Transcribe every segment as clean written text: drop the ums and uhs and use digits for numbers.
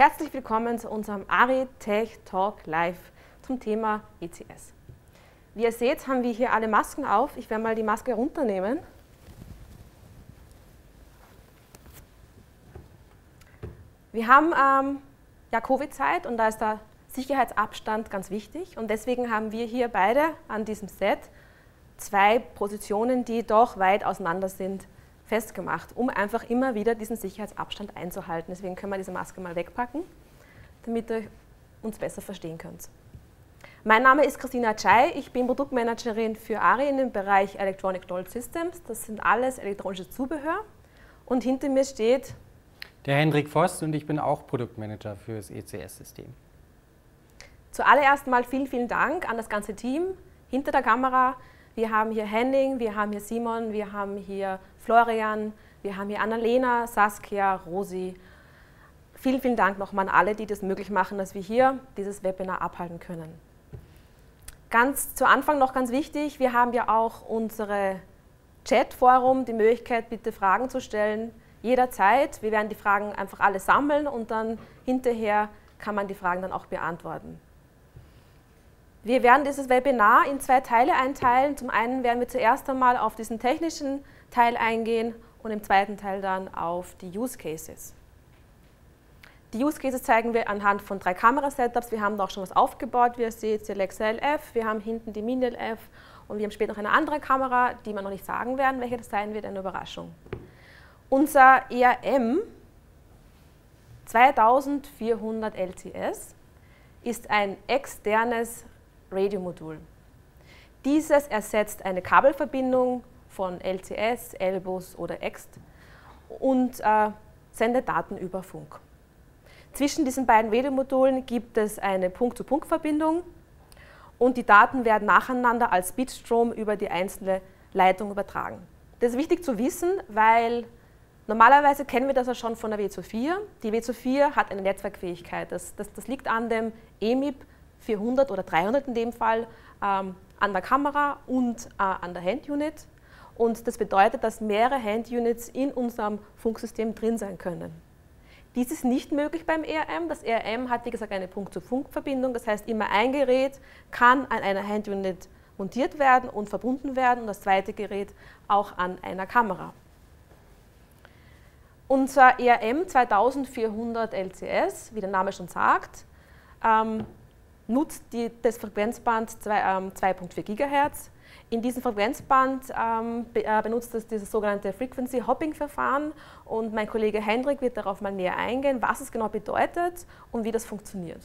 Herzlich willkommen zu unserem ARI Tech Talk Live zum Thema ECS. Wie ihr seht, haben wir hier alle Masken auf. Ich werde mal die Maske runternehmen. Wir haben ja Covid-Zeit und da ist der Sicherheitsabstand ganz wichtig. Und deswegen haben wir hier beide an diesem Set zwei Positionen, die doch weit auseinander sind, festgemacht, um einfach immer wieder diesen Sicherheitsabstand einzuhalten. Deswegen können wir diese Maske mal wegpacken, damit ihr uns besser verstehen könnt. Mein Name ist Christina Cai, ich bin Produktmanagerin für ARI in dem Bereich Electronic Control Systems. Das sind alles elektronische Zubehör. Und hinter mir steht der Hendrik Voss und ich bin auch Produktmanager für das ECS-System. Zuallererst mal vielen Dank an das ganze Team hinter der Kamera. Wir haben hier Henning, wir haben hier Simon, wir haben hier Florian, wir haben hier Annalena, Saskia, Rosi. Vielen Dank nochmal an alle, die das möglich machen, dass wir hier dieses Webinar abhalten können. Ganz zu Anfang noch ganz wichtig, wir haben ja auch unsere Chat-Forum, die Möglichkeit, bitte Fragen zu stellen, jederzeit. Wir werden die Fragen einfach alle sammeln und dann hinterher kann man die Fragen dann auch beantworten. Wir werden dieses Webinar in zwei Teile einteilen. Zum einen werden wir zuerst einmal auf diesen technischen Teil eingehen und im zweiten Teil dann auf die Use Cases. Die Use Cases zeigen wir anhand von 3 Kamera-Setups. Wir haben da auch schon was aufgebaut. Wie ihr seht, die Alexa LF, wir haben hinten die Mini LF und wir haben später noch eine andere Kamera, die wir noch nicht sagen werden, welche das sein wird, eine Überraschung. Unser ERM 2400 LCS ist ein externes Radiomodul. Dieses ersetzt eine Kabelverbindung von LCS, L-Bus oder EXT und sendet Daten über Funk. Zwischen diesen beiden Radiomodulen gibt es eine Punkt-zu-Punkt-Verbindung und die Daten werden nacheinander als Bitstrom über die einzelne Leitung übertragen. Das ist wichtig zu wissen, weil normalerweise kennen wir das ja schon von der W24. Die W24 hat eine Netzwerkfähigkeit. Das liegt an dem EMIB 400 oder 300 in dem Fall, an der Kamera und an der Handunit. Und das bedeutet, dass mehrere Handunits in unserem Funksystem drin sein können. Dies ist nicht möglich beim ERM. Das ERM hat, wie gesagt, eine Punkt-zu-Punkt-Verbindung. Das heißt, immer ein Gerät kann an einer Handunit montiert werden und verbunden werden und das zweite Gerät auch an einer Kamera. Unser ERM 2400 LCS, wie der Name schon sagt, nutzt das Frequenzband 2.4 GHz. In diesem Frequenzband benutzt es dieses sogenannte Frequency Hopping Verfahren und mein Kollege Hendrik wird darauf mal näher eingehen, was es genau bedeutet und wie das funktioniert.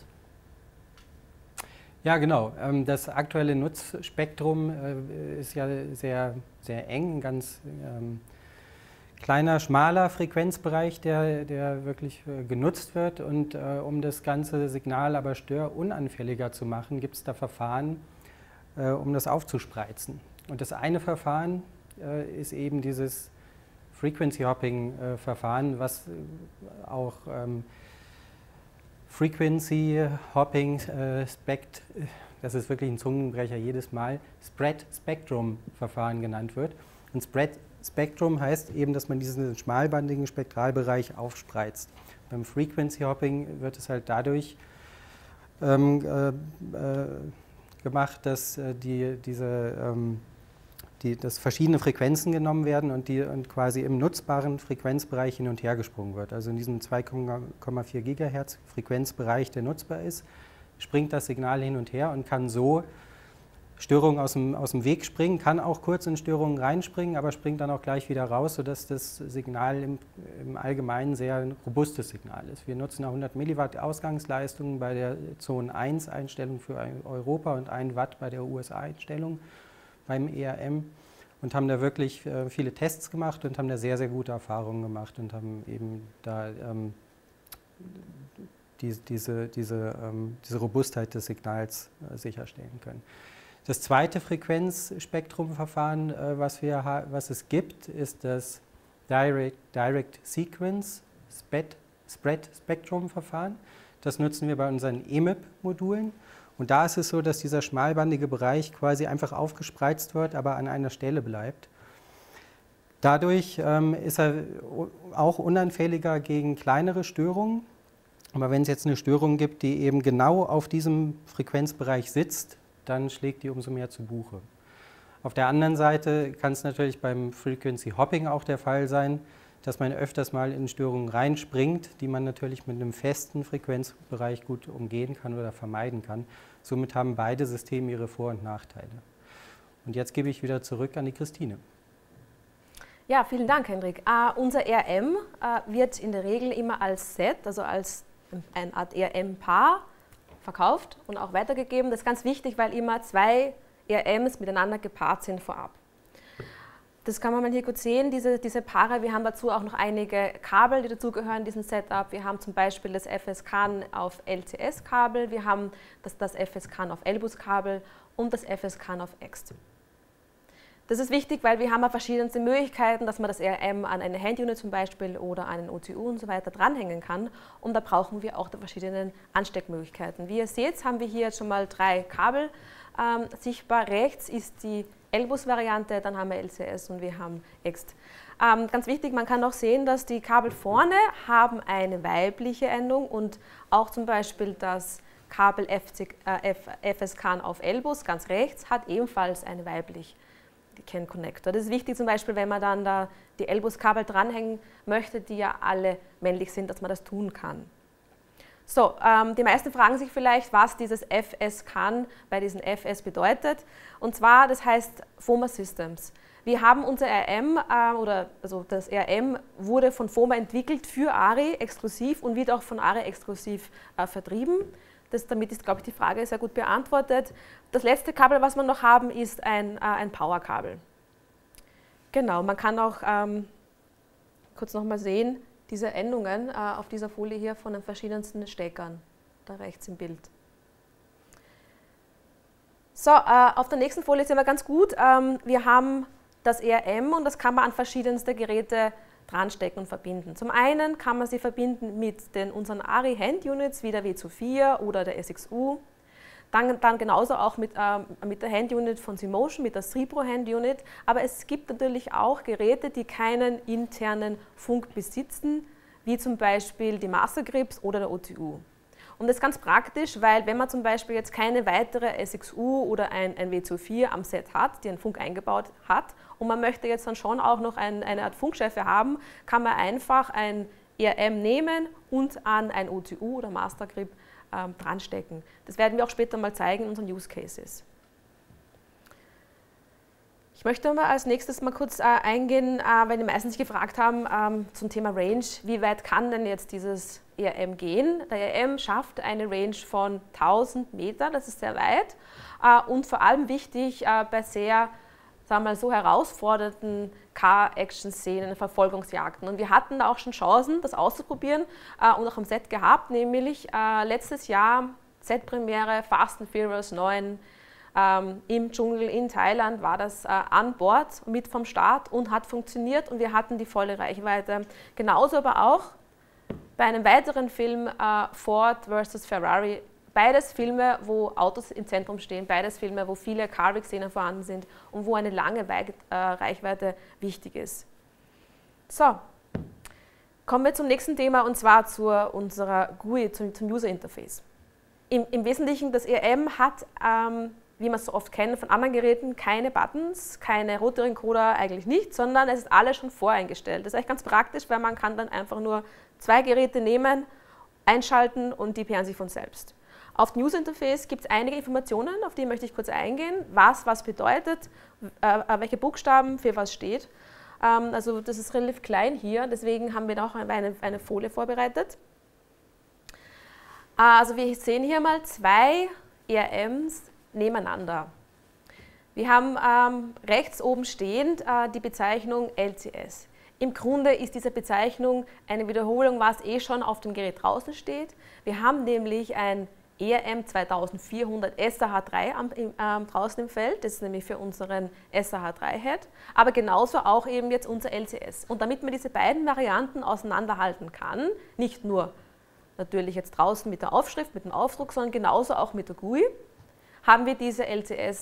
Ja, genau. Das aktuelle Nutzspektrum ist ja sehr eng, ganz kleiner, schmaler Frequenzbereich, der wirklich genutzt wird. Und um das ganze Signal aber störunanfälliger zu machen, gibt es da Verfahren, um das aufzuspreizen. Und das eine Verfahren ist eben dieses Frequency Hopping Verfahren, was auch Frequency Hopping das ist wirklich ein Zungenbrecher jedes Mal, Spread Spectrum Verfahren genannt wird. Und Spread Spectrum heißt eben, dass man diesen schmalbandigen Spektralbereich aufspreizt. Beim Frequency Hopping wird es halt dadurch gemacht, dass dass verschiedene Frequenzen genommen werden und quasi im nutzbaren Frequenzbereich hin und her gesprungen wird. Also in diesem 2,4 GHz Frequenzbereich, der nutzbar ist, springt das Signal hin und her und kann so Störungen aus dem Weg springen, kann auch kurz in Störungen reinspringen, aber springt dann auch gleich wieder raus, sodass das Signal im Allgemeinen sehr ein robustes Signal ist. Wir nutzen 100 Milliwatt Ausgangsleistung bei der Zone 1 Einstellung für Europa und 1 Watt bei der USA Einstellung beim ERM und haben da wirklich viele Tests gemacht und haben da sehr gute Erfahrungen gemacht und haben eben da diese Robustheit des Signals sicherstellen können. Das zweite Frequenzspektrumverfahren, was es gibt, ist das Direct Sequence Spread Spectrum Verfahren. Das nutzen wir bei unseren EMIB-Modulen. Und da ist es so, dass dieser schmalbandige Bereich quasi einfach aufgespreizt wird, aber an einer Stelle bleibt. Dadurch ist er auch unanfälliger gegen kleinere Störungen. Aber wenn es jetzt eine Störung gibt, die eben genau auf diesem Frequenzbereich sitzt, dann schlägt die umso mehr zu Buche. Auf der anderen Seite kann es natürlich beim Frequency Hopping auch der Fall sein, dass man öfters mal in Störungen reinspringt, die man natürlich mit einem festen Frequenzbereich gut umgehen kann oder vermeiden kann. Somit haben beide Systeme ihre Vor- und Nachteile. Und jetzt gebe ich wieder zurück an die Christine. Ja, vielen Dank, Hendrik. Unser ERM wird in der Regel immer als Set, also als eine Art ERM-Paar verkauft und auch weitergegeben. Das ist ganz wichtig, weil immer zwei ERMs miteinander gepaart sind vorab. Das kann man mal hier gut sehen, diese Paare. Wir haben dazu auch noch einige Kabel, die dazugehören, diesem Setup. Wir haben zum Beispiel das FS-CAN auf LCS-Kabel, wir haben das FS-CAN auf L-Bus-Kabel und das FS-CAN auf EXT. Das ist wichtig, weil wir haben ja verschiedenste Möglichkeiten, dass man das ERM an eine Handunit zum Beispiel oder an einen OTU und so weiter dranhängen kann. Und da brauchen wir auch die verschiedenen Ansteckmöglichkeiten. Wie ihr seht, haben wir hier jetzt schon mal 3 Kabel sichtbar. Rechts ist die L-Bus-Variante, dann haben wir LCS und wir haben EXT. Ganz wichtig, man kann auch sehen, dass die Kabel vorne haben eine weibliche Endung und auch zum Beispiel das Kabel FS-CAN auf L-Bus ganz rechts hat ebenfalls eine weibliche CAN-Connector. Das ist wichtig zum Beispiel, wenn man dann da die L-Bus-Kabel dranhängen möchte, die ja alle männlich sind, dass man das tun kann. So, die meisten fragen sich vielleicht, was dieses FS-CAN bei diesen FS bedeutet. Und zwar, das heißt FOMA Systems. Wir haben unser ERM, also das ERM wurde von FOMA entwickelt für ARRI exklusiv und wird auch von ARRI exklusiv vertrieben. Damit ist, glaube ich, die Frage sehr gut beantwortet. Das letzte Kabel, was wir noch haben, ist ein Powerkabel. Genau, man kann auch kurz nochmal sehen, diese Endungen auf dieser Folie hier von den verschiedensten Steckern, da rechts im Bild. So, auf der nächsten Folie sehen wir ganz gut, wir haben das ERM und das kann man an verschiedenste Geräte dranstecken und verbinden. Zum einen kann man sie verbinden mit unseren ARRI Handunits wie der W24 oder der SXU. Dann genauso auch mit der Handunit von Simotion, mit der Sripro Handunit. Aber es gibt natürlich auch Geräte, die keinen internen Funk besitzen, wie zum Beispiel die Mastergrips oder der OTU. Und das ist ganz praktisch, weil wenn man zum Beispiel jetzt keine weitere SXU oder ein W24 am Set hat, die einen Funk eingebaut hat, und man möchte jetzt dann schon auch noch eine Art Funkschärfe haben, kann man einfach ein ERM nehmen und an ein OTU oder Mastergrip dranstecken. Das werden wir auch später mal zeigen in unseren Use Cases. Ich möchte mal als nächstes mal kurz eingehen, weil die meisten sich gefragt haben zum Thema Range, wie weit kann denn jetzt dieses ERM gehen? Der ERM schafft eine Range von 1000 Meter, das ist sehr weit und vor allem wichtig bei sehr, sagen wir mal, so herausfordernden Car-Action-Szenen, Verfolgungsjagden. Und wir hatten da auch schon Chancen, das auszuprobieren und auch am Set gehabt, nämlich letztes Jahr Set-Premiere Fast and Furious 9 im Dschungel in Thailand war das an Bord mit vom Start und hat funktioniert und wir hatten die volle Reichweite. Genauso aber auch bei einem weiteren Film Ford vs. Ferrari. Beides Filme, wo Autos im Zentrum stehen, beides Filme, wo viele Car-Rig-Szenen vorhanden sind und wo eine lange Reichweite wichtig ist. So, kommen wir zum nächsten Thema und zwar zu unserer GUI, zum User Interface. Im Wesentlichen, das ERM hat, wie man es so oft kennt von anderen Geräten, keine Buttons, keine Rotorencoder, eigentlich nicht, sondern es ist alles schon voreingestellt. Das ist eigentlich ganz praktisch, weil man kann dann einfach nur 2 Geräte nehmen, einschalten und die pairen sich von selbst. Auf dem User Interface gibt es einige Informationen, auf die möchte ich kurz eingehen, was bedeutet, welche Buchstaben für was steht. Also das ist relativ klein hier, deswegen haben wir noch eine Folie vorbereitet. Also wir sehen hier mal 2 ERMs nebeneinander. Wir haben rechts oben stehend die Bezeichnung LCS. Im Grunde ist diese Bezeichnung eine Wiederholung, was schon auf dem Gerät draußen steht. Wir haben nämlich ein ERM 2400 SAH3 draußen im Feld, das ist nämlich für unseren SAH3-Head, aber genauso auch eben jetzt unser LCS. Und damit man diese beiden Varianten auseinanderhalten kann, nicht nur natürlich jetzt draußen mit der Aufschrift, mit dem Aufdruck, sondern genauso auch mit der GUI, haben wir diese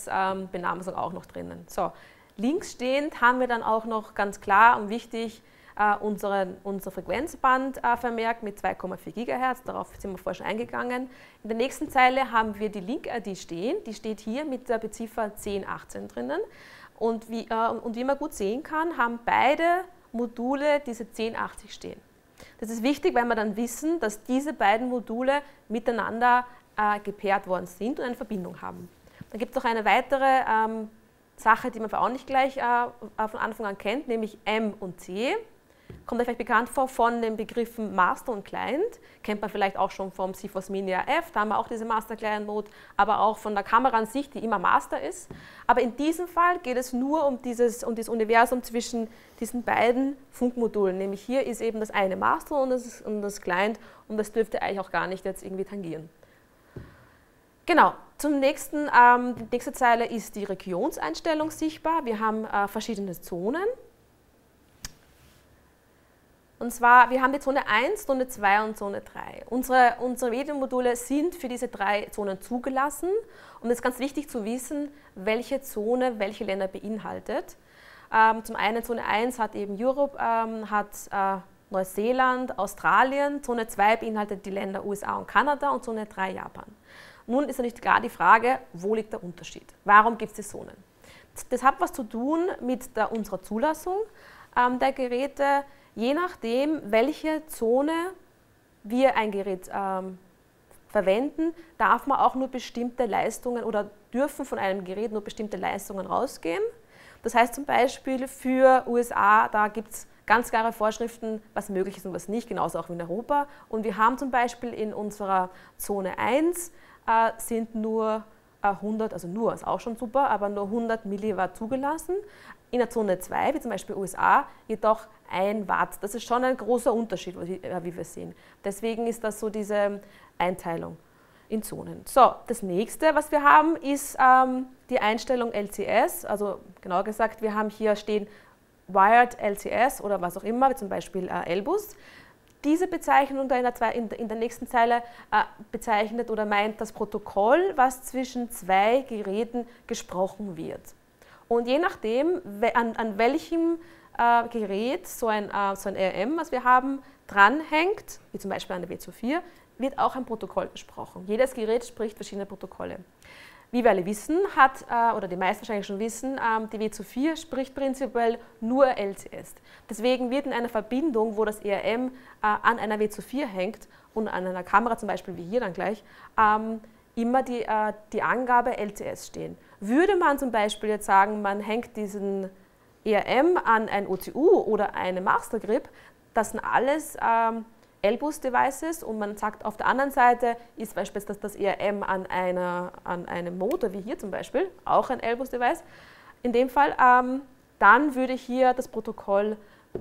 LCS-Benamsung auch noch drinnen. So, links stehend haben wir dann auch noch ganz klar und wichtig unser Frequenzband vermerkt mit 2,4 GHz, darauf sind wir vorher schon eingegangen. In der nächsten Zeile haben wir die Link-ID stehen, die steht hier mit der Beziffer 1018 drinnen. Und wie man gut sehen kann, haben beide Module diese 1080 stehen. Das ist wichtig, weil wir dann wissen, dass diese beiden Module miteinander gepaart worden sind und eine Verbindung haben. Dann gibt es noch eine weitere Sache, die man auch nicht gleich von Anfang an kennt, nämlich M und C. Kommt euch vielleicht bekannt vor von den Begriffen Master und Client. Kennt man vielleicht auch schon vom CFOS Mini AF, da haben wir auch diese Master-Client-Mode, aber auch von der Kamera an sich, die immer Master ist. Aber in diesem Fall geht es nur um dieses Universum zwischen diesen beiden Funkmodulen. Nämlich hier ist eben das eine Master und das Client und das dürfte eigentlich auch gar nicht jetzt irgendwie tangieren. Genau, die nächste Zeile ist die Regionseinstellung sichtbar. Wir haben verschiedene Zonen. Und zwar, wir haben die Zone 1, Zone 2 und Zone 3. Unsere Medienmodule sind für diese 3 Zonen zugelassen. Und es ist ganz wichtig zu wissen, welche Zone welche Länder beinhaltet. Zum einen Zone 1 hat eben Europe, hat Neuseeland, Australien. Zone 2 beinhaltet die Länder USA und Kanada und Zone 3 Japan. Nun ist natürlich klar die Frage, wo liegt der Unterschied? Warum gibt es die Zonen? Das hat was zu tun mit unserer Zulassung der Geräte. Je nachdem, welche Zone wir ein Gerät verwenden, darf man auch nur bestimmte Leistungen oder dürfen von einem Gerät nur bestimmte Leistungen rausgehen. Das heißt zum Beispiel für USA, da gibt es ganz klare Vorschriften, was möglich ist und was nicht, genauso auch wie in Europa. Und wir haben zum Beispiel in unserer Zone 1 sind nur 100, also nur ist auch schon super, aber nur 100 Milliwatt zugelassen. In der Zone 2, wie zum Beispiel USA, jedoch 1 Watt. Das ist schon ein großer Unterschied, wie wir sehen. Deswegen ist das so diese Einteilung in Zonen. So, das nächste, was wir haben, ist die Einstellung LCS. Also genauer gesagt, wir haben hier stehen Wired LCS oder was auch immer, wie zum Beispiel L-Bus. Diese Bezeichnung da in der nächsten Zeile bezeichnet oder meint das Protokoll, was zwischen 2 Geräten gesprochen wird. Und je nachdem, an welchem Gerät so ein RM, was wir haben, dranhängt, wie zum Beispiel an der W24, wird auch ein Protokoll gesprochen. Jedes Gerät spricht verschiedene Protokolle. Wie wir alle wissen, oder die meisten wahrscheinlich schon wissen, die W24 spricht prinzipiell nur LCS. Deswegen wird in einer Verbindung, wo das ERM an einer W24 hängt und an einer Kamera zum Beispiel wie hier dann gleich, immer die Angabe LCS stehen. Würde man zum Beispiel jetzt sagen, man hängt diesen ERM an ein OCU oder eine Master Grip, das sind alles L-Bus-Devices und man sagt, auf der anderen Seite ist beispielsweise das ERM an einem Motor, wie hier zum Beispiel, auch ein L-Bus-Device. In dem Fall, dann würde hier das Protokoll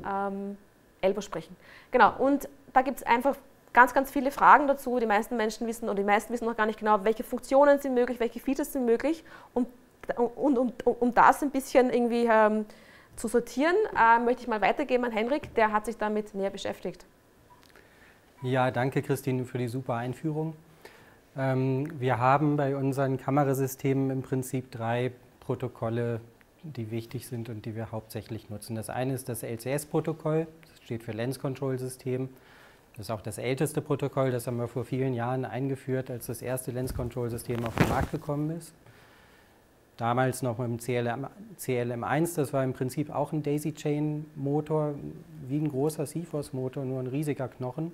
L-Bus sprechen. Genau, und da gibt es einfach ganz, ganz viele Fragen dazu. Die meisten Menschen wissen, oder die meisten wissen noch gar nicht genau, welche Funktionen sind möglich, welche Features sind möglich. Und um das ein bisschen irgendwie zu sortieren, möchte ich mal weitergeben an Henrik, der hat sich damit näher beschäftigt. Ja, danke Christine für die super Einführung. Wir haben bei unseren Kamerasystemen im Prinzip 3 Protokolle, die wichtig sind und die wir hauptsächlich nutzen. Das eine ist das LCS-Protokoll, das steht für Lens Control System. Das ist auch das älteste Protokoll, das haben wir vor vielen Jahren eingeführt, als das erste Lens Control System auf den Markt gekommen ist. Damals noch mit dem CLM1, das war im Prinzip auch ein Daisy-Chain-Motor, wie ein großer CFOS-Motor, nur ein riesiger Knochen.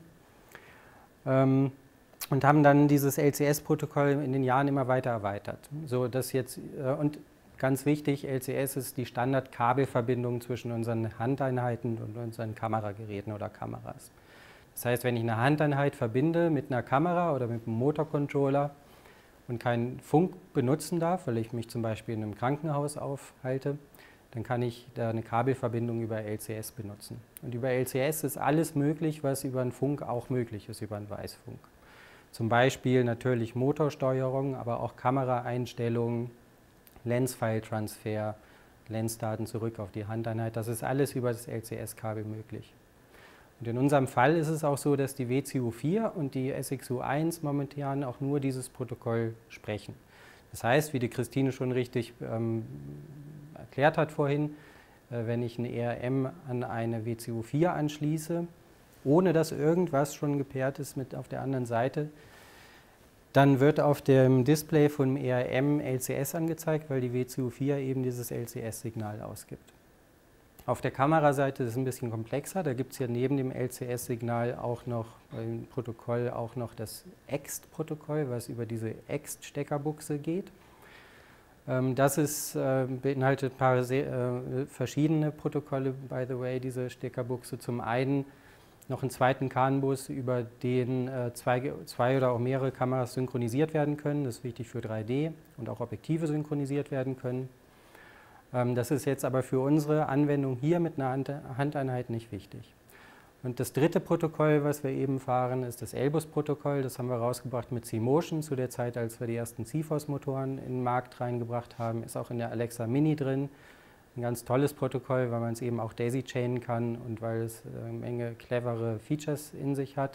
Und haben dann dieses LCS-Protokoll in den Jahren immer weiter erweitert. So, dass jetzt, und ganz wichtig, LCS ist die Standard-Kabelverbindung zwischen unseren Handeinheiten und unseren Kamerageräten oder Kameras. Das heißt, wenn ich eine Handeinheit verbinde mit einer Kamera oder mit einem Motorcontroller und keinen Funk benutzen darf, weil ich mich zum Beispiel in einem Krankenhaus aufhalte, dann kann ich da eine Kabelverbindung über LCS benutzen. Und über LCS ist alles möglich, was über einen Funk auch möglich ist, über einen Weißfunk. Zum Beispiel natürlich Motorsteuerung, aber auch Kameraeinstellungen, Lens-File-Transfer, Lensdaten zurück auf die Handeinheit. Das ist alles über das LCS-Kabel möglich. Und in unserem Fall ist es auch so, dass die WCU4 und die SXU1 momentan auch nur dieses Protokoll sprechen. Das heißt, wie die Christine schon richtig erklärt hat vorhin, wenn ich ein ERM an eine WCU4 anschließe, ohne dass irgendwas schon gepaart ist mit auf der anderen Seite, dann wird auf dem Display vom ERM LCS angezeigt, weil die WCU4 eben dieses LCS-Signal ausgibt. Auf der Kameraseite ist es ein bisschen komplexer. Da gibt es ja neben dem LCS-Signal auch noch im Protokoll auch noch das EXT-Protokoll, was über diese EXT-Steckerbuchse geht. Das beinhaltet ein paar verschiedene Protokolle, by the way, diese Steckerbuchse. Zum einen noch einen zweiten CAN-Bus, über den zwei oder auch mehrere Kameras synchronisiert werden können. Das ist wichtig für 3D und auch Objektive synchronisiert werden können. Das ist jetzt aber für unsere Anwendung hier mit einer Handeinheit nicht wichtig. Und das dritte Protokoll, was wir eben fahren, ist das L-Bus-Protokoll. Das haben wir rausgebracht mit C-Motion zu der Zeit, als wir die ersten CFOS-Motoren in den Markt reingebracht haben. Ist auch in der Alexa Mini drin. Ein ganz tolles Protokoll, weil man es eben auch daisy-chainen kann und weil es eine Menge clevere Features in sich hat.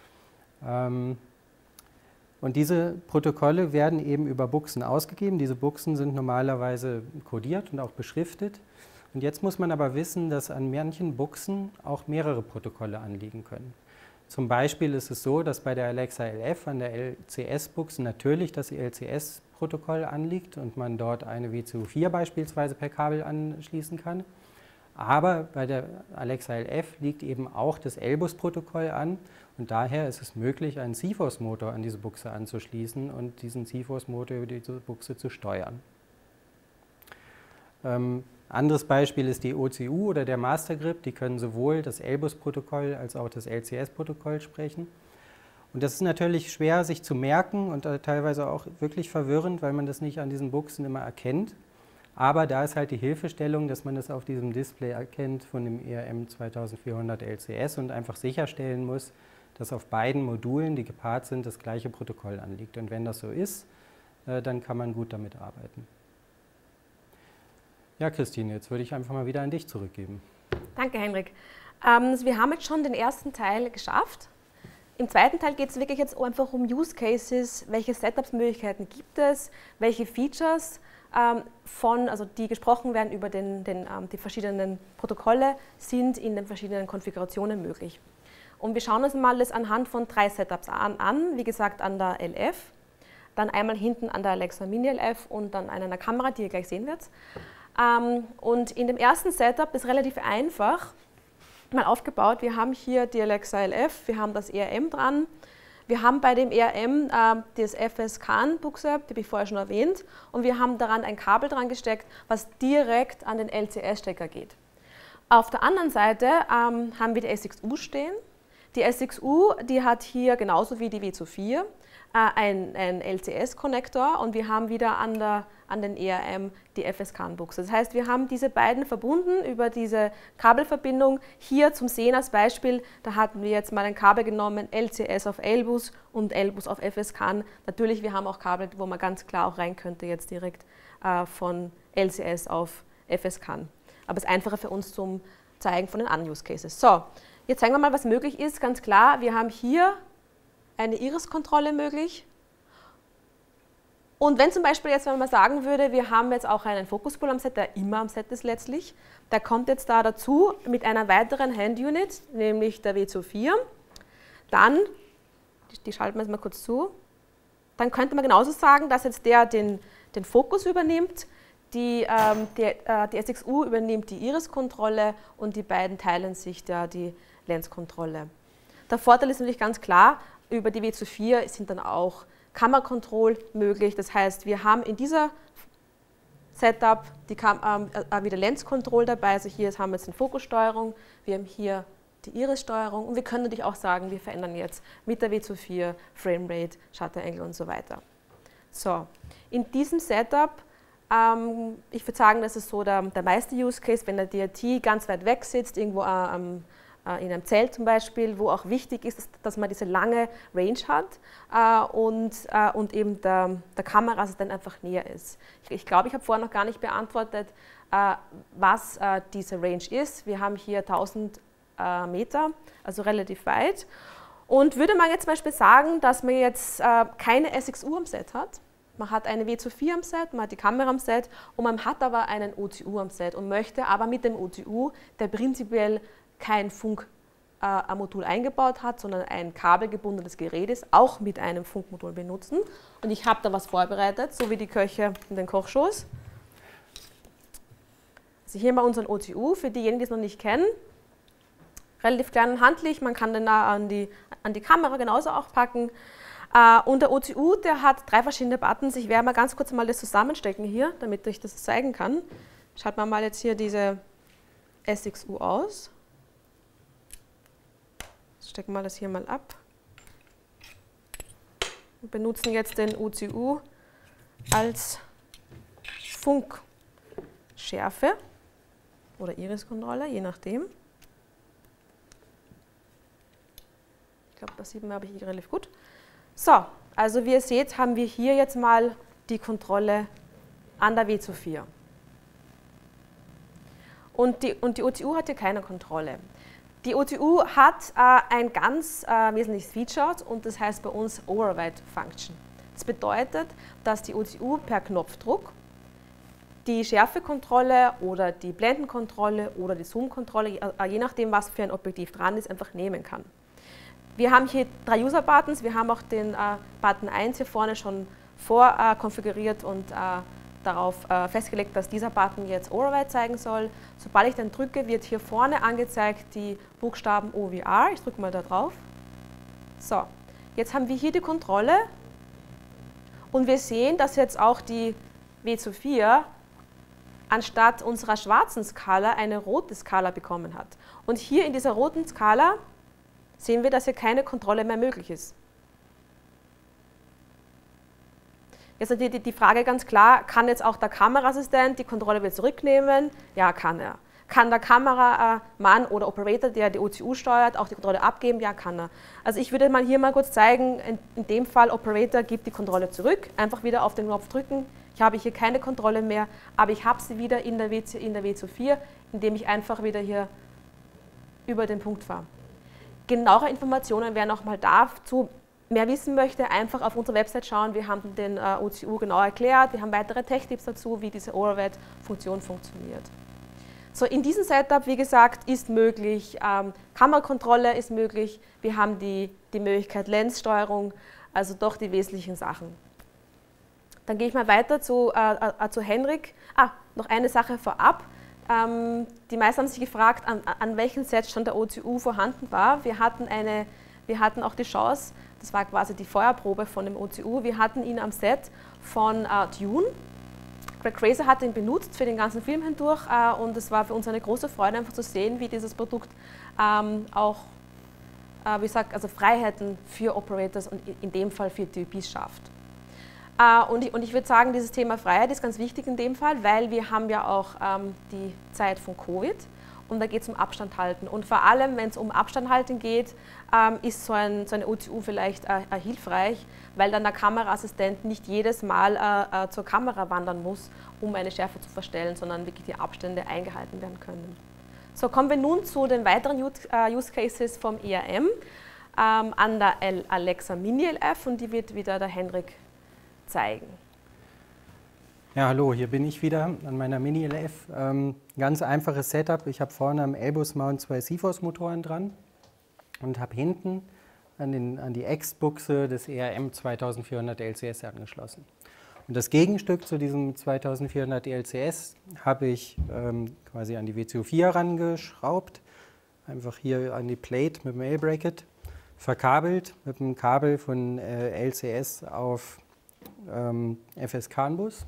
Und diese Protokolle werden eben über Buchsen ausgegeben. Diese Buchsen sind normalerweise kodiert und auch beschriftet. Und jetzt muss man aber wissen, dass an manchen Buchsen auch mehrere Protokolle anliegen können. Zum Beispiel ist es so, dass bei der Alexa LF an der LCS-Buchse natürlich das LCS-Protokoll anliegt und man dort eine WCU4 beispielsweise per Kabel anschließen kann. Aber bei der Alexa LF liegt eben auch das L-Bus-Protokoll an und daher ist es möglich, einen CFOS-Motor an diese Buchse anzuschließen und diesen CFOS-Motor über diese Buchse zu steuern. Anderes Beispiel ist die OCU oder der Mastergrip, die können sowohl das L-Bus-Protokoll als auch das LCS-Protokoll sprechen. Und das ist natürlich schwer sich zu merken und teilweise auch wirklich verwirrend, weil man das nicht an diesen Buchsen immer erkennt. Aber da ist halt die Hilfestellung, dass man das auf diesem Display erkennt von dem ERM 2400 LCS und einfach sicherstellen muss, dass auf beiden Modulen, die gepaart sind, das gleiche Protokoll anliegt. Und wenn das so ist, dann kann man gut damit arbeiten. Ja, Christine, jetzt würde ich einfach mal wieder an dich zurückgeben. Danke, Henrik. Wir haben jetzt schon den ersten Teil geschafft. Im zweiten Teil geht es wirklich jetzt einfach um Use Cases, welche Setups-Möglichkeiten gibt es, welche Features die gesprochen werden über die verschiedenen Protokolle, sind in den verschiedenen Konfigurationen möglich. Und wir schauen uns mal das anhand von 3 Setups an, wie gesagt an der LF, dann einmal hinten an der Alexa Mini LF und dann an einer Kamera, die ihr gleich sehen werdet. Und in dem ersten Setup ist relativ einfach mal aufgebaut. Wir haben hier die Alexa LF, wir haben das ERM dran. Wir haben bei dem ERM das FS-CAN-Buchse, die habe ich vorher schon erwähnt, und wir haben daran ein Kabel dran gesteckt, was direkt an den LCS-Stecker geht. Auf der anderen Seite haben wir die SXU stehen. Die SXU, die hat hier genauso wie die W24 ein LCS-Konnektor und wir haben wieder an den ERM die FS-CAN-Buchse. Das heißt, wir haben diese beiden verbunden über diese Kabelverbindung. Hier zum Sehen als Beispiel, da hatten wir jetzt mal ein Kabel genommen, LCS auf L-Bus und L-Bus auf FS-CAN. Natürlich, wir haben auch Kabel, wo man ganz klar auch rein könnte, jetzt direkt von LCS auf FS-CAN. Aber es ist einfacher für uns zum Zeigen von den anderen Use Cases. So, jetzt zeigen wir mal, was möglich ist. Ganz klar, wir haben hier eine Iris-Kontrolle möglich. Und wenn zum Beispiel jetzt, wenn man sagen würde, wir haben jetzt auch einen Focus-Pull am Set, der immer am Set ist letztlich, der kommt jetzt da dazu mit einer weiteren Hand-Unit, nämlich der W24. Dann, die schalten wir jetzt mal kurz zu, dann könnte man genauso sagen, dass jetzt der den Fokus übernimmt, die SXU übernimmt die Iris-Kontrolle und die beiden teilen sich da die Lens-Kontrolle. Der Vorteil ist natürlich ganz klar, über die W24 sind dann auch Kamera-Control möglich. Das heißt, wir haben in dieser Setup wieder Lens-Control dabei. Also hier haben wir jetzt eine Fokussteuerung, wir haben hier die Iris-Steuerung und wir können natürlich auch sagen, wir verändern jetzt mit der W24 Framerate, Shutter Angle und so weiter. So, in diesem Setup, ich würde sagen, das ist so der meiste Use Case, wenn der DRT ganz weit weg sitzt, irgendwo in einem Zelt zum Beispiel, wo auch wichtig ist, dass man diese lange Range hat und eben der Kameraassistent einfach näher ist. Ich glaube, ich habe vorher noch gar nicht beantwortet, was diese Range ist. Wir haben hier 1000 Meter, also relativ weit. Und würde man jetzt zum Beispiel sagen, dass man jetzt keine SXU am Set hat, man hat eine W24 am Set, man hat die Kamera am Set und man hat aber einen OCU am Set und möchte aber mit dem OCU, der prinzipiell kein Funkmodul eingebaut hat, sondern ein kabelgebundenes Gerät ist, auch mit einem Funkmodul benutzen. Und ich habe da was vorbereitet, so wie die Köche in den Kochshows. Also hier haben wir unseren OCU, für diejenigen, die es noch nicht kennen. Relativ klein und handlich, man kann den an die Kamera genauso auch packen. Und der OCU, der hat 3 verschiedene Buttons. Ich werde mal ganz kurz mal das zusammenstecken hier, damit ich das zeigen kann. Schalten wir mal jetzt hier diese SXU aus. Stecken wir das hier mal ab. Wir benutzen jetzt den OCU als Funkschärfe oder Iriskontrolle, je nachdem. Ich glaube, das sieht man aber hier relativ gut. So, also wie ihr seht, haben wir hier jetzt mal die Kontrolle an der W24. Und die OCU hat hier keine Kontrolle. Die OCU hat ein ganz wesentliches Feature und das heißt bei uns Override Function. Das bedeutet, dass die OCU per Knopfdruck die Schärfekontrolle oder die Blendenkontrolle oder die Zoomkontrolle, je nachdem, was für ein Objektiv dran ist, einfach nehmen kann. Wir haben hier 3 User-Buttons, wir haben auch den Button 1 hier vorne schon vorkonfiguriert und darauf festgelegt, dass dieser Button jetzt Override zeigen soll. Sobald ich dann drücke, wird hier vorne angezeigt die Buchstaben OVR. Ich drücke mal da drauf. So, jetzt haben wir hier die Kontrolle und wir sehen, dass jetzt auch die W24 anstatt unserer schwarzen Skala eine rote Skala bekommen hat. Und hier in dieser roten Skala sehen wir, dass hier keine Kontrolle mehr möglich ist. Jetzt ist die Frage ganz klar, kann jetzt auch der Kameraassistent die Kontrolle wieder zurücknehmen? Ja, kann er. Kann der Kameramann oder Operator, der die OCU steuert, auch die Kontrolle abgeben? Ja, kann er. Also ich würde hier mal kurz zeigen, in dem Fall Operator gibt die Kontrolle zurück, einfach wieder auf den Knopf drücken. Ich habe hier keine Kontrolle mehr, aber ich habe sie wieder in der W24, indem ich einfach wieder hier über den Punkt fahre. Genauere Informationen, wer nochmal dazu mehr wissen möchte, einfach auf unserer Website schauen. Wir haben den OCU genau erklärt, wir haben weitere Tech-Tipps dazu, wie diese Override-Funktion funktioniert. So, in diesem Setup, wie gesagt, ist möglich, Kamerakontrolle ist möglich, wir haben die Möglichkeit Lenssteuerung, also doch die wesentlichen Sachen. Dann gehe ich mal weiter zu Henrik. Noch eine Sache vorab. Die meisten haben sich gefragt, an welchem Set schon der OCU vorhanden war. Wir hatten auch die Chance, das war quasi die Feuerprobe von dem OCU, wir hatten ihn am Set von Dune. Greg Fraser hat ihn benutzt für den ganzen Film hindurch und es war für uns eine große Freude, einfach zu sehen, wie dieses Produkt auch wie gesagt, also Freiheiten für Operators und in dem Fall für DOPs schafft. Und ich würde sagen, dieses Thema Freiheit ist ganz wichtig in dem Fall, weil wir haben ja auch die Zeit von Covid und da geht es um Abstand halten. Und vor allem, wenn es um Abstand halten geht, ist so eine OCU vielleicht hilfreich, weil dann der Kameraassistent nicht jedes Mal zur Kamera wandern muss, um eine Schärfe zu verstellen, sondern wirklich die Abstände eingehalten werden können. So, kommen wir nun zu den weiteren Use Cases vom ERM an der Alexa Mini LF und die wird wieder der Henrik zeigen. Ja, hallo, hier bin ich wieder an meiner Mini LF. Ganz einfaches Setup. Ich habe vorne am Elbus-Mount 2 CFOS-Motoren dran und habe hinten an die X-Buchse des ERM 2400 LCS angeschlossen. Und das Gegenstück zu diesem 2400 LCS habe ich quasi an die WCO4 herangeschraubt, einfach hier an die Plate mit dem L-Bracket, verkabelt mit dem Kabel von LCS auf FS-CAN-Bus.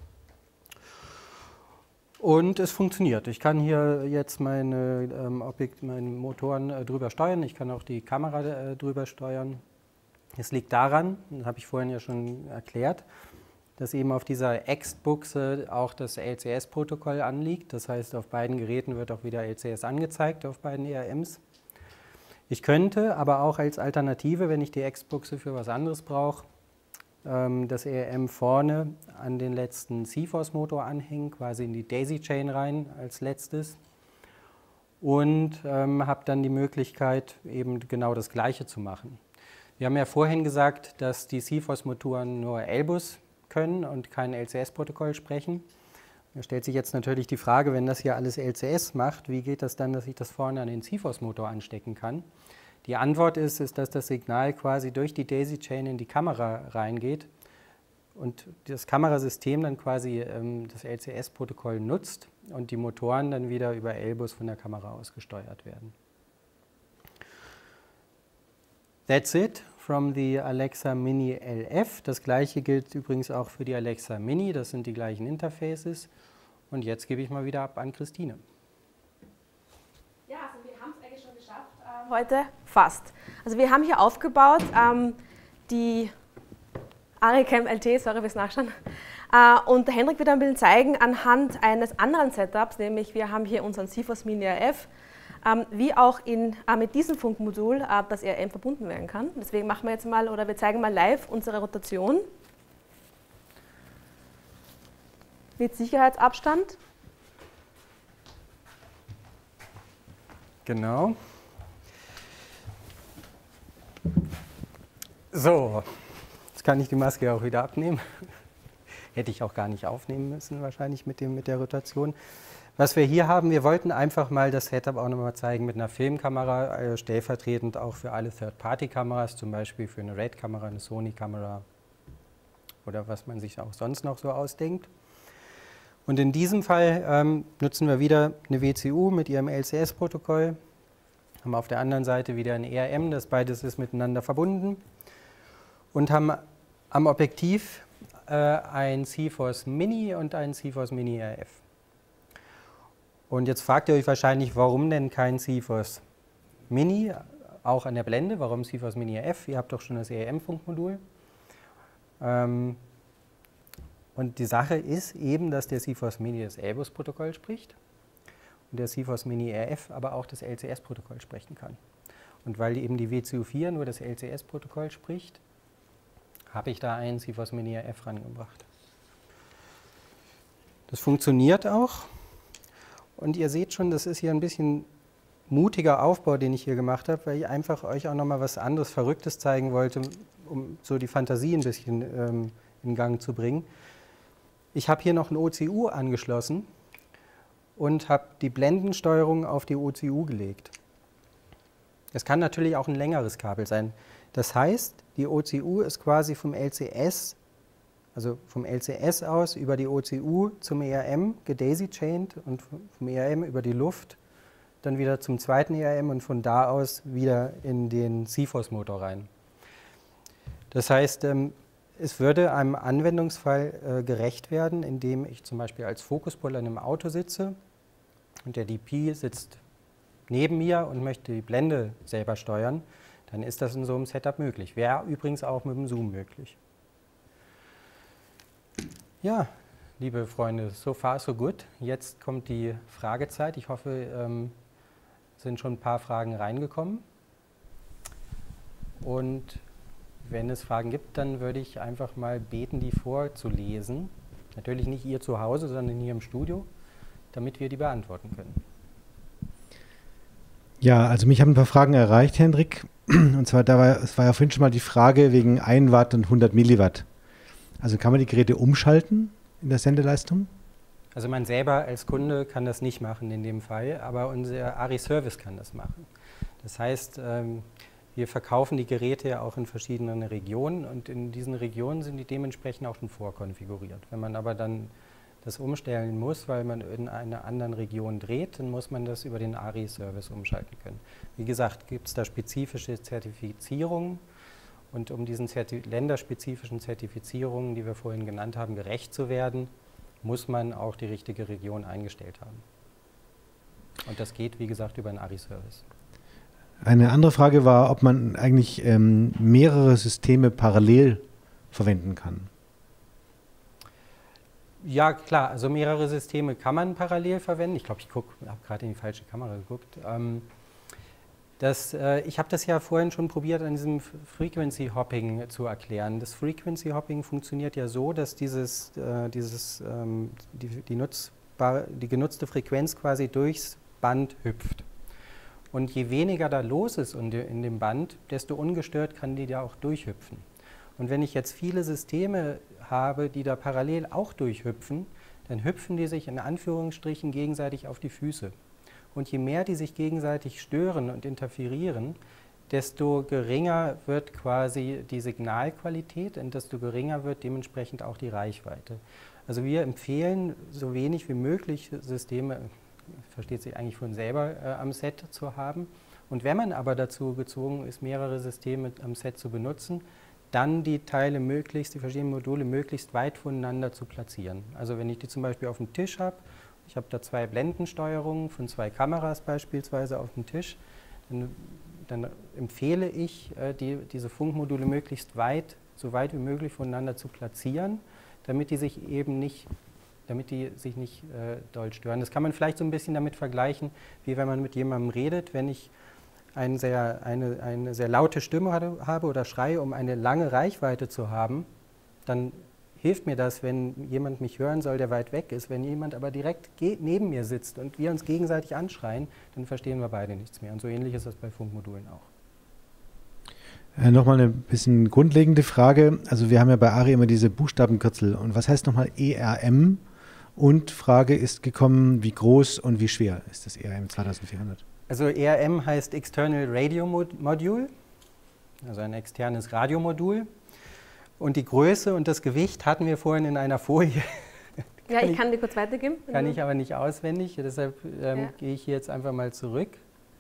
Und es funktioniert. Ich kann hier jetzt meine Motoren drüber steuern. Ich kann auch die Kamera drüber steuern. Es liegt daran, das habe ich vorhin ja schon erklärt, dass eben auf dieser X-Buchse auch das LCS-Protokoll anliegt. Das heißt, auf beiden Geräten wird auch wieder LCS angezeigt, auf beiden ERMs. Ich könnte aber auch als Alternative, wenn ich die X-Buchse für was anderes brauche, das ERM vorne an den letzten CFOS-Motor anhängen, quasi in die Daisy-Chain rein als letztes und habe dann die Möglichkeit, eben genau das Gleiche zu machen. Wir haben ja vorhin gesagt, dass die CFOS-Motoren nur L-Bus können und kein LCS-Protokoll sprechen. Da stellt sich jetzt natürlich die Frage, wenn das hier alles LCS macht, wie geht das dann, dass ich das vorne an den CFOS-Motor anstecken kann? Die Antwort ist, dass das Signal quasi durch die Daisy-Chain in die Kamera reingeht und das Kamerasystem dann quasi das LCS-Protokoll nutzt und die Motoren dann wieder über L-Bus von der Kamera aus gesteuert werden. That's it from the Alexa Mini LF. Das gleiche gilt übrigens auch für die Alexa Mini, das sind die gleichen Interfaces. Und jetzt gebe ich mal wieder ab an Christine. Ja, also wir haben es eigentlich schon geschafft, heute fast. Also wir haben hier aufgebaut die Aricam LT, sorry fürs Nachschauen. Und der Hendrik wird ein bisschen zeigen anhand eines anderen Setups, nämlich wir haben hier unseren CFOS Mini RF, wie auch mit diesem Funkmodul das RM verbunden werden kann. Deswegen machen wir jetzt mal, oder wir zeigen mal live unsere Rotation mit Sicherheitsabstand. Genau. So, jetzt kann ich die Maske auch wieder abnehmen. Hätte ich auch gar nicht aufnehmen müssen, wahrscheinlich mit der Rotation. Was wir hier haben, wir wollten einfach mal das Setup auch nochmal zeigen mit einer Filmkamera, stellvertretend auch für alle Third-Party-Kameras, zum Beispiel für eine RED-Kamera, eine Sony-Kamera oder was man sich auch sonst noch so ausdenkt. Und in diesem Fall nutzen wir wieder eine WCU mit ihrem LCS-Protokoll, haben auf der anderen Seite wieder ein ERM, das beides ist miteinander verbunden und haben am Objektiv ein CFOS Mini und ein CFOS Mini RF. Und jetzt fragt ihr euch wahrscheinlich, warum denn kein CFOS Mini, auch an der Blende, warum CFOS Mini RF? Ihr habt doch schon das ERM-Funkmodul. Und die Sache ist eben, dass der CFOS Mini das L-Bus-Protokoll spricht und der CFOS Mini RF aber auch das LCS-Protokoll sprechen kann. Und weil eben die WCU4 nur das LCS-Protokoll spricht, habe ich da einen CFOS Mini RF rangebracht. Das funktioniert auch. Und ihr seht schon, das ist hier ein bisschen mutiger Aufbau, den ich hier gemacht habe, weil ich einfach euch auch nochmal was anderes, Verrücktes zeigen wollte, um so die Fantasie ein bisschen in Gang zu bringen. Ich habe hier noch ein OCU angeschlossen und habe die Blendensteuerung auf die OCU gelegt. Es kann natürlich auch ein längeres Kabel sein. Das heißt, die OCU ist quasi vom LCS, also vom LCS aus über die OCU zum ERM gedaisy-chained und vom ERM über die Luft dann wieder zum zweiten ERM und von da aus wieder in den CFOS-Motor rein. Das heißt, es würde einem Anwendungsfall gerecht werden, indem ich zum Beispiel als Fokuspol in einem Auto sitze und der DP sitzt neben mir und möchte die Blende selber steuern, dann ist das in so einem Setup möglich. Wäre übrigens auch mit dem Zoom möglich. Ja, liebe Freunde, so far so good. Jetzt kommt die Fragezeit. Ich hoffe, sind schon ein paar Fragen reingekommen. Und wenn es Fragen gibt, dann würde ich einfach mal beten, die vorzulesen. Natürlich nicht ihr zu Hause, sondern hier im Studio, damit wir die beantworten können. Ja, also mich haben ein paar Fragen erreicht, Hendrik. Und zwar, es war ja vorhin schon mal die Frage wegen 1 Watt und 100 Milliwatt. Also kann man die Geräte umschalten in der Sendeleistung? Also man selber als Kunde kann das nicht machen in dem Fall, aber unser ARI-Service kann das machen. Das heißt, wir verkaufen die Geräte ja auch in verschiedenen Regionen und in diesen Regionen sind die dementsprechend auch schon vorkonfiguriert. Wenn man aber dann das umstellen muss, weil man in einer anderen Region dreht, dann muss man das über den ARI-Service umschalten können. Wie gesagt, gibt es da spezifische Zertifizierungen und um diesen länderspezifischen Zertifizierungen, die wir vorhin genannt haben, gerecht zu werden, muss man auch die richtige Region eingestellt haben. Und das geht, wie gesagt, über einen ARI-Service. Eine andere Frage war, ob man eigentlich mehrere Systeme parallel verwenden kann. Ja, klar, also mehrere Systeme kann man parallel verwenden. Ich glaube, ich habe gerade in die falsche Kamera geguckt. Ich habe das ja vorhin schon probiert, an diesem Frequency Hopping zu erklären. Das Frequency Hopping funktioniert ja so, dass die genutzte Frequenz quasi durchs Band hüpft. Und je weniger da los ist in dem Band, desto ungestört kann die da auch durchhüpfen. Und wenn ich jetzt viele Systeme habe, die da parallel auch durchhüpfen, dann hüpfen die sich in Anführungsstrichen gegenseitig auf die Füße. Und je mehr die sich gegenseitig stören und interferieren, desto geringer wird quasi die Signalqualität und desto geringer wird dementsprechend auch die Reichweite. Also wir empfehlen, so wenig wie möglich Systeme, versteht sich eigentlich von selber, am Set zu haben. Und wenn man aber dazu gezwungen ist, mehrere Systeme am Set zu benutzen, dann die Teile möglichst, die verschiedenen Module möglichst weit voneinander zu platzieren. Also wenn ich die zum Beispiel auf dem Tisch habe, ich habe da 2 Blendensteuerungen von 2 Kameras beispielsweise auf dem Tisch, dann empfehle ich, diese Funkmodule möglichst weit, so weit wie möglich voneinander zu platzieren, damit die sich nicht doll stören. Das kann man vielleicht so ein bisschen damit vergleichen, wie wenn man mit jemandem redet. Wenn ich eine sehr laute Stimme habe oder schreie, um eine lange Reichweite zu haben, dann hilft mir das, wenn jemand mich hören soll, der weit weg ist. Wenn jemand aber direkt neben mir sitzt und wir uns gegenseitig anschreien, dann verstehen wir beide nichts mehr. Und so ähnlich ist das bei Funkmodulen auch. Nochmal eine bisschen grundlegende Frage. Also wir haben ja bei ARRI immer diese Buchstabenkürzel. Und was heißt nochmal ERM? Und Frage ist gekommen, wie groß und wie schwer ist das ERM 2400? Also ERM heißt External Radio Module, also ein externes Radiomodul. Und die Größe und das Gewicht hatten wir vorhin in einer Folie. Ja, ich kann dir kurz weitergeben. Kann ich aber nicht auswendig, deshalb gehe ich hier jetzt einfach mal zurück.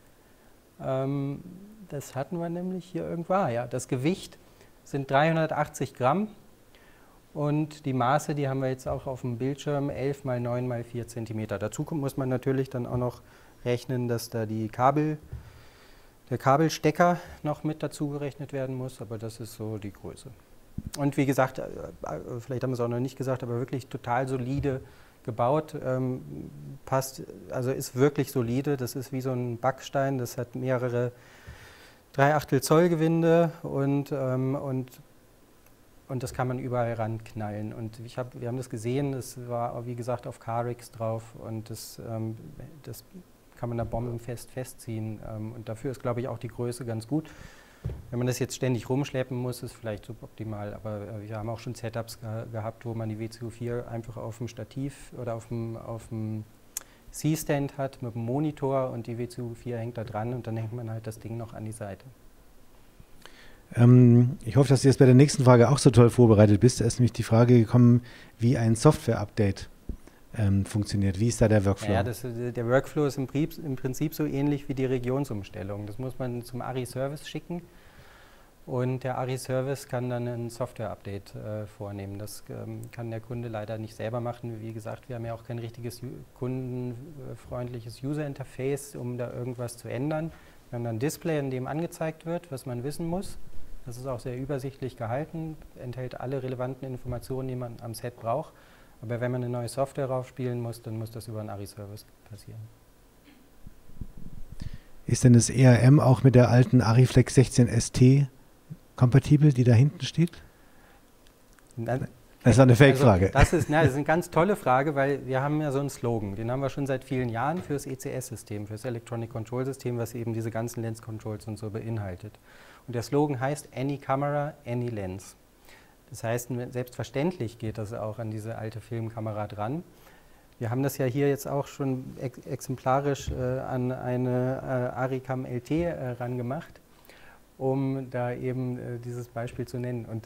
Das hatten wir nämlich hier irgendwo. Ja, das Gewicht sind 380 Gramm und die Maße, die haben wir jetzt auch auf dem Bildschirm, 11 mal 9 mal 4 Zentimeter. Dazu muss man natürlich dann auch noch rechnen, dass da der Kabelstecker noch mit dazu gerechnet werden muss, aber das ist so die Größe. Und wie gesagt, vielleicht haben wir es auch noch nicht gesagt, aber wirklich total solide gebaut, passt, also ist wirklich solide, das ist wie so ein Backstein, das hat mehrere 3/8 Zoll Gewinde und das kann man überall ranknallen. Und wir haben das gesehen, das war wie gesagt auf Carrix drauf und das kann man da bombenfest festziehen und dafür ist, glaube ich, auch die Größe ganz gut. Wenn man das jetzt ständig rumschleppen muss, ist vielleicht suboptimal, aber wir haben auch schon Setups gehabt, wo man die WCU4 einfach auf dem Stativ oder auf dem C-Stand hat mit dem Monitor und die WCU4 hängt da dran und dann hängt man halt das Ding noch an die Seite. Ich hoffe, dass du jetzt bei der nächsten Frage auch so toll vorbereitet bist. Da ist nämlich die Frage gekommen, wie ein Software-Update funktioniert. Wie ist da der Workflow? Ja, der Workflow ist im Prinzip so ähnlich wie die Regionsumstellung. Das muss man zum ARRI-Service schicken und der ARRI-Service kann dann ein Software-Update vornehmen. Das kann der Kunde leider nicht selber machen. Wie gesagt, wir haben ja auch kein richtiges kundenfreundliches User-Interface, um da irgendwas zu ändern. Wir haben dann ein Display, in dem angezeigt wird, was man wissen muss. Das ist auch sehr übersichtlich gehalten, enthält alle relevanten Informationen, die man am Set braucht. Aber wenn man eine neue Software raufspielen muss, dann muss das über einen ARRI-Service passieren. Ist denn das ERM auch mit der alten ARRIFlex 16 ST kompatibel, die da hinten steht? Das war eine Fake-Frage. Also das ist eine ganz tolle Frage, weil wir haben ja so einen Slogan, den haben wir schon seit vielen Jahren für das ECS-System, für das Electronic Control System, was eben diese ganzen Lens Controls und so beinhaltet. Und der Slogan heißt Any Camera, Any Lens. Das heißt, selbstverständlich geht das auch an diese alte Filmkamera dran. Wir haben das ja hier jetzt auch schon exemplarisch an eine ARRICAM LT rangemacht, um da eben dieses Beispiel zu nennen. Und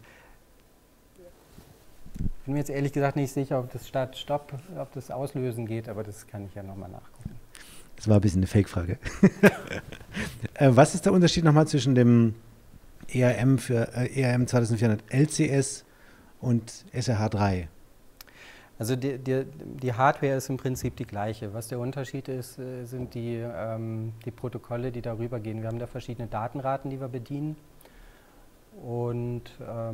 ich bin mir jetzt ehrlich gesagt nicht sicher, ob das Start-Stopp, ob das Auslösen geht, aber das kann ich ja nochmal nachgucken. Das war ein bisschen eine Fake-Frage. Was ist der Unterschied nochmal zwischen dem ERM für ERM 2400 LCS und SRH3? Also die Hardware ist im Prinzip die gleiche. Was der Unterschied ist, sind die Protokolle, die darüber gehen. Wir haben da verschiedene Datenraten, die wir bedienen und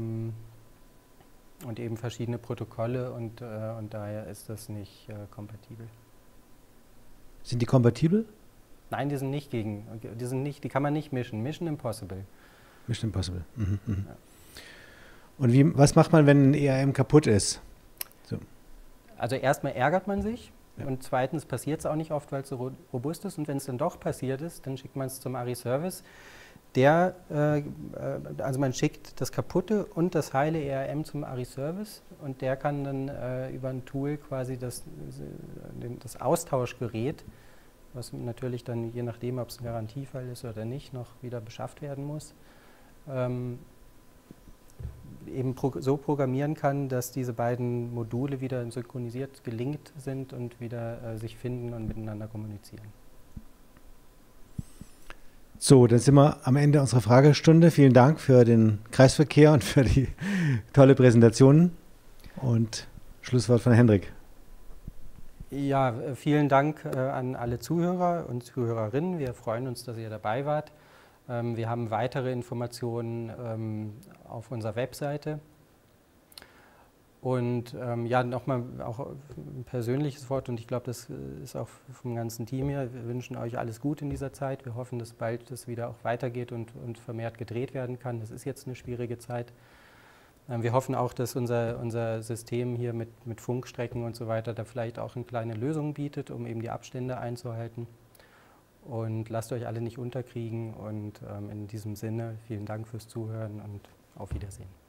eben verschiedene Protokolle und daher ist das nicht kompatibel. Sind die kompatibel? Nein, die kann man nicht mischen. Mission Impossible. Mission Impossible. Mhm, mhm. Ja. Und was macht man, wenn ein ERM kaputt ist? So. Also erstmal ärgert man sich und zweitens passiert es auch nicht oft, weil es so robust ist und wenn es dann doch passiert ist, dann schickt man es zum ARRI-Service. Also man schickt das kaputte und das heile ERM zum ARI-Service und der kann dann über ein Tool quasi das Austauschgerät, was natürlich dann je nachdem, ob es ein Garantiefall ist oder nicht, noch wieder beschafft werden muss, eben so programmieren kann, dass diese beiden Module wieder synchronisiert gelinkt sind und wieder sich finden und miteinander kommunizieren. So, dann sind wir am Ende unserer Fragestunde. Vielen Dank für den Kreisverkehr und für die tolle Präsentation. Und Schlusswort von Hendrik. Ja, vielen Dank an alle Zuhörer und Zuhörerinnen. Wir freuen uns, dass ihr dabei wart. Wir haben weitere Informationen auf unserer Webseite. Und ja, nochmal auch ein persönliches Wort und ich glaube, das ist auch vom ganzen Team hier. Wir wünschen euch alles Gute in dieser Zeit. Wir hoffen, dass bald das wieder auch weitergeht und vermehrt gedreht werden kann. Das ist jetzt eine schwierige Zeit. Wir hoffen auch, dass unser System hier mit Funkstrecken und so weiter da vielleicht auch eine kleine Lösung bietet, um eben die Abstände einzuhalten. Und lasst euch alle nicht unterkriegen und in diesem Sinne vielen Dank fürs Zuhören und auf Wiedersehen.